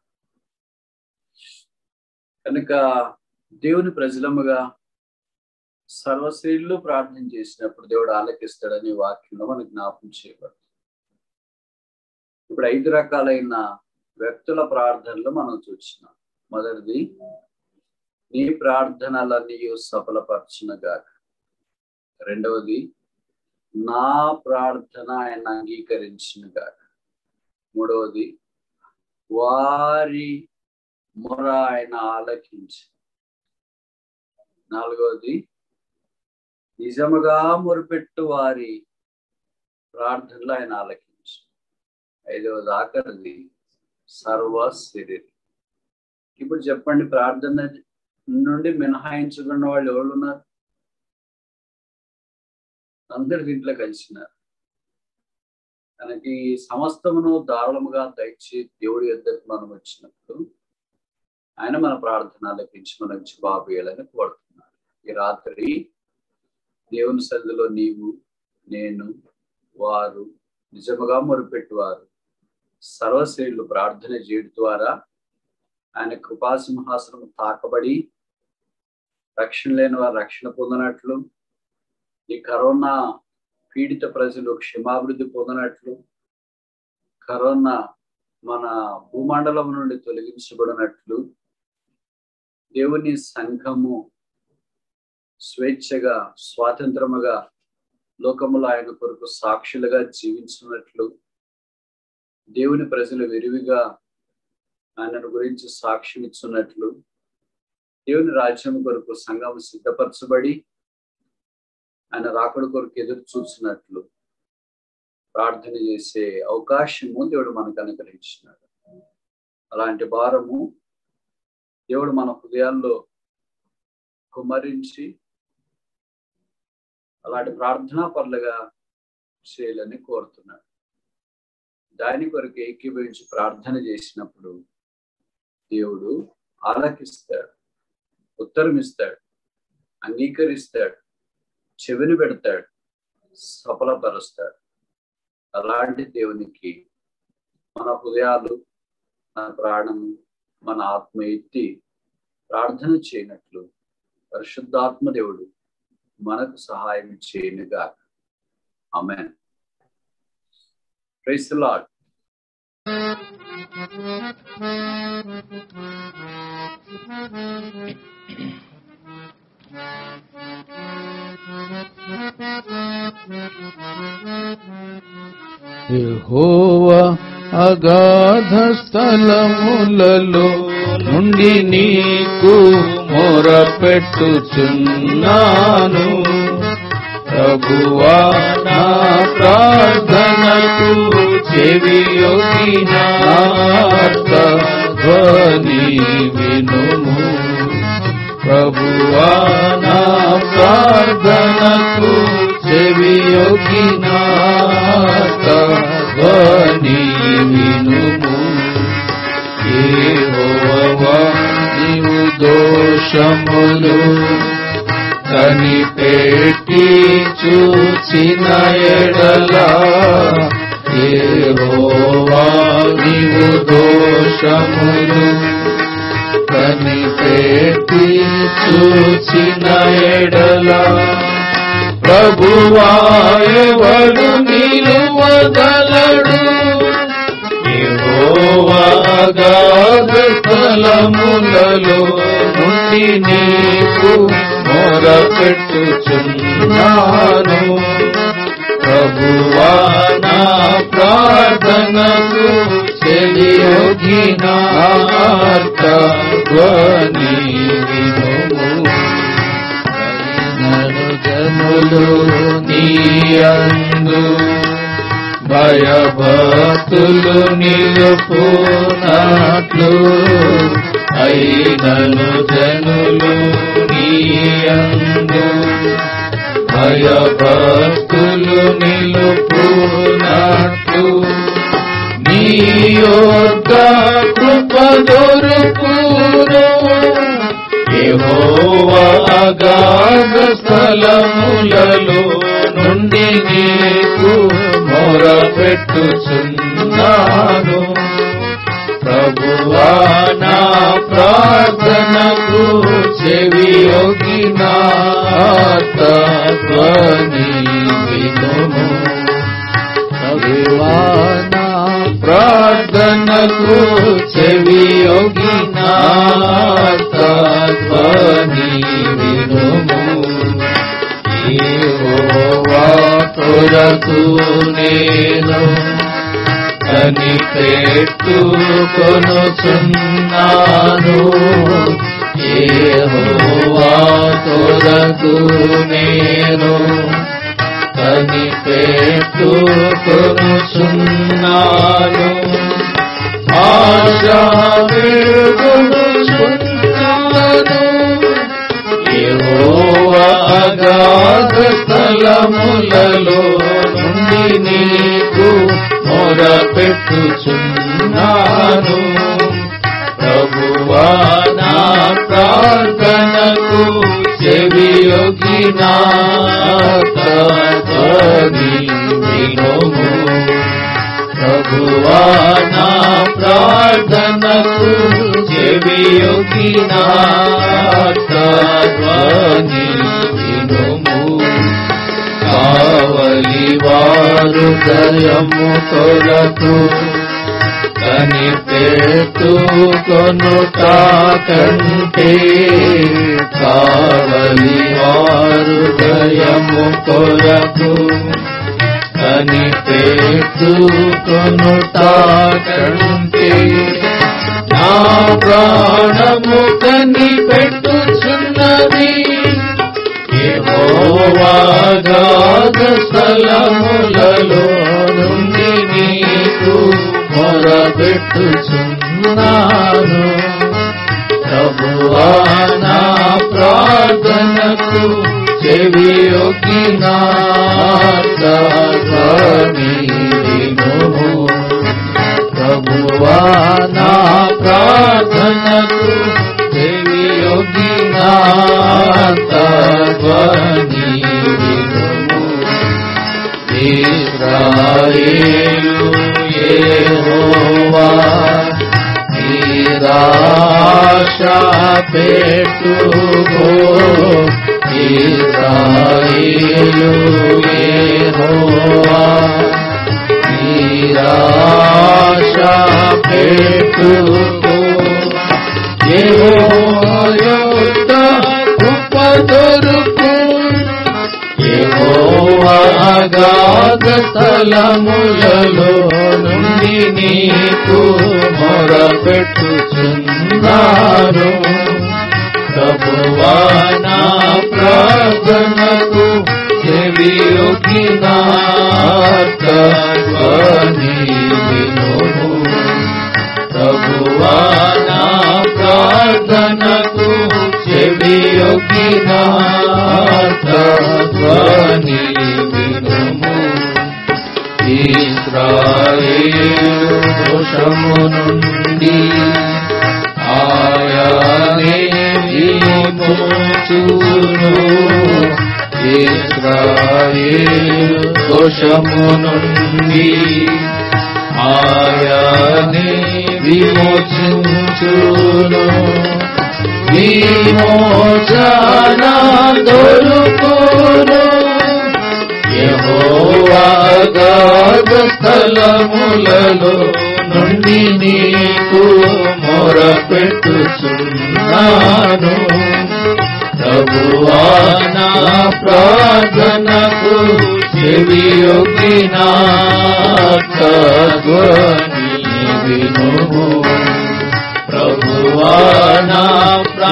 కనుక దేవుని ప్రజలముగా సర్వశ్రీలు ప్రార్థన చేసినప్పుడు దేవుడు ఆలకిస్తాడని వాక్యంలో మనకు జ్ఞాపకం చేయబడుతుంది. ఇప్పుడు 5 రకాలైన వ్యక్తుల ప్రార్థనలు మనం చూస్తున్నాం. మొదటిది, నీ ప్రార్థనలన్నీ సఫలపరచునుగాక. రెండవది, నా ప్రార్థన ఆయన అంగీకరించునుగాక. మూడవది, వారి మొర ఆయన ఆలకించి. నాలుగవది, నిజముగా మొరుపెట్టు వారి ప్రార్థనలు ఆయన ఆలకించి. ఐదవది, ఆఖరిది, సర్వశరీరి. ఇప్పుడు చెప్పండి, ప్రార్థన నుండి మినహాయించుకున్న వాళ్ళు ఎవరు ఉన్నారు? అందరు దీంట్లో కలిసినారు. కనుక ఈ సమస్తమును దారుణముగా దయచి దేవుడి యొద్దకు మనం వచ్చినప్పుడు ఆయన మన ప్రార్థన ఆలకించి మనకు జవాబు ఇవ్వాలని కోరుతున్నాడు. ఈ రాత్రి దేవుని సన్నిధిలో నీవు, నేను, వారు నిజముగా మొరుపెట్టువారు సర్వశ్రేయులు ప్రార్థన చేయడం ద్వారా ఆయన కృపాసింహాసనం తాకబడి రక్షణ లేని వారు రక్షణ పొందినట్లు, ఈ కరోనా పీడిత ప్రజలు క్షేమాభివృద్ధి పొందినట్లు, కరోనా మన భూమండలం నుండి తొలగించబడినట్లు, దేవుని సంఘము స్వేచ్ఛగా స్వాతంత్రముగా లోకములో ఆయన కొరకు సాక్షులుగా జీవించినట్లు, దేవుని ప్రజలు విరివిగా ఆయనను గురించి సాక్ష్యం ఇస్తున్నట్లు, దేవుని రాజ్యం కొరకు సంఘం సిద్ధపరచబడి ఆయన రాకడ కొరకు ఎదురు చూసినట్లు ప్రార్థన చేసే అవకాశము దేవుడు మనకు అనుగ్రహించినాడు. అలాంటి భారము దేవుడు మన హృదయాల్లో కుమ్మరించి అలాంటి ప్రార్థనా పరులుగా చేయాలని కోరుతున్నాడు. దాని కొరకు ఏకీభవించి ప్రార్థన చేసినప్పుడు దేవుడు ఆలకిస్తాడు, ఉత్తరం ఇస్తాడు, అంగీకరిస్తాడు, చెవిని పెడతాడు, సఫలపరుస్తాడు. అలాంటి దేవునికి మన హృదయాలు, మన ప్రాణము, మన ఆత్మ ఎత్తి ప్రార్థన చేయనట్లు పరిశుద్ధాత్మ దేవుడు మనకు సహాయం చేయనుగాక. ఆమేన్. Praise the lord. యెహోవా అగాధ స్థలములలో నుండి నీకు మొరపెట్టుచున్నాను. ప్రభువా నా ప్రార్థనకు చెవియొగ్గినార్తధ్వని వినుము. ప్రభువా నా ప్రార్థనకు చెవియొగ్గినార్తధ్వని వినుము. యెహోవా నీవు దోషములు కనిపెట్టి చూచిన ఎడల, యెహోవా నీవు దోషములు కనిపెట్టి చూచిన ఎడల, ప్రభువా ఎవడు నిలువగలడు? యెహోవా అగాధ స్థలములలో నుండి నుండి నీకు మొరపెట్టుచున్నాను. ప్రభువా నా ప్రార్థనకు చెవియొగ్గినార్త ధ్వని వినుము. నన్ను జనులు నీయందు భయభక్తులు నిలుపునట్లు అయినను జనులు నీయందు భయభక్తులు నిలుపునట్లు నీ యొద్ద కృప దొరుకును. యెహోవా అగాధ స్థలములలో నుండి నీకు మొరపెట్టుచున్నాను. ప్రభువా నా ప్రార్థనకు చెవియొగ్గినార్త ధ్వని వినుము. ప్రభువా నా ప్రార్థనకు చెవియొగ్గినార్త ధ్వని వినుము. యెహోవా కొరకు నేను కనిపెట్టుకొనుచున్నాను. యెహోవా కొరకు నేను కనిపెట్టుకొనుచున్నాను. ఆశా పెట్టుకొనుచున్నాను. యెహోవా అగాధ స్థలములలో నుండి నీకు మొరపెట్టుచున్నాను. ప్రభువా నా ప్రార్థనకు చెవియొగ్గినార్త ధ్వని వినుము. ప్రభువా నా ప్రార్థనకు చెవియొగ్గినార్త ధ్వని వినుము. కావలి వారు దయము కొరకు కనిపెట్టుకొనుట కంటే కావలి వారు దయము కొరకు కనిపెట్టుకొనుట కంటే నా ప్రాణము కనిపెట్టుచున్నది. యెహోవా అగాధ స్థలములలో నుండి నీకు మొరపెట్టుచున్నాను. ప్రభువా నా ప్రార్థనకు చెవియొగ్గినార్త ధ్వని వినుము. ప్రభువా నా ప్రార్థనకు చెవియొగ్గినార్త ధ్వని వినుము. ఇశ్రాయేలు యెహోవా నిరాశ పెట్టుకో. ఇశ్రాయేలు యెహోవా నిరాశ పెట్టుకో. యెహోవా యొద్ద కృప దొరుకు. యెహోవా అగాధ స్థలములలో నుండి నీకు మొరపెట్టుచున్నాను. ప్రభువా నా ప్రార్థనకు చెవియొగ్గినార్త ధ్వని వినుము. ప్రభువా నా ప్రార్థనకు చెవియొగ్గినార్త ధ్వని వినుము. ఇశ్రాయేలు దోషము నుండి ఆయనే విమోచించును. ఇశ్రాయేలు దోషము నుండి ఆయనే విమోచించును. విమోచన దొరుకును. యెహోవా అగాధ స్థలములలో నుండి నీకు మొరపెట్టుచున్నాను.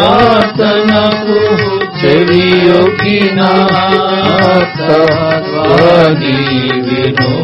ప్రార్థనకు చెవియొగ్గిన ధ్వని విను